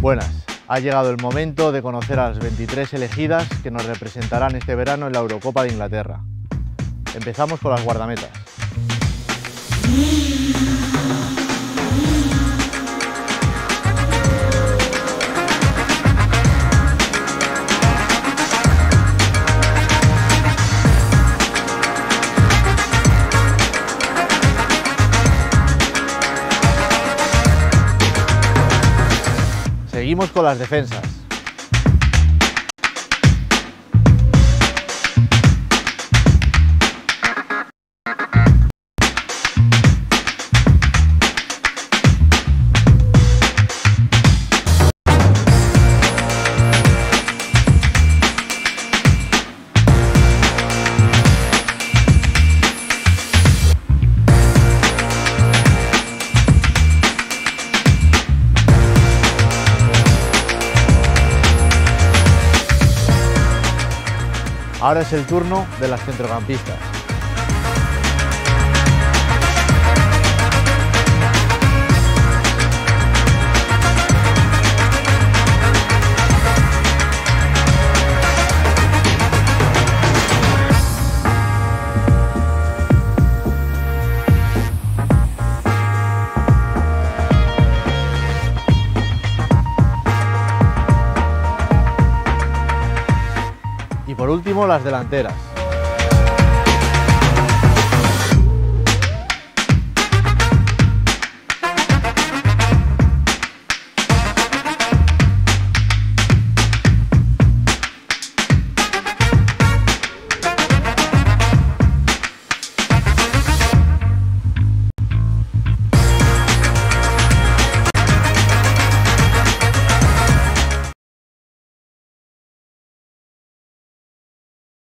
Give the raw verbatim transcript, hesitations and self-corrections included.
Buenas, ha llegado el momento de conocer a las veintitrés elegidas que nos representarán este verano en la Eurocopa de Inglaterra. Empezamos con las guardametas. Seguimos con las defensas. Ahora es el turno de las centrocampistas. Y por último, las delanteras.